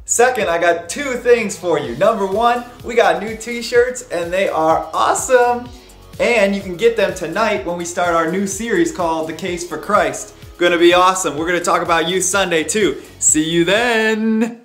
Second, I got two things for you. Number one, we got new t-shirts and they are awesome. And you can get them tonight when we start our new series called The Case for Christ. Gonna be awesome. We're gonna talk about Youth Sunday too. See you then.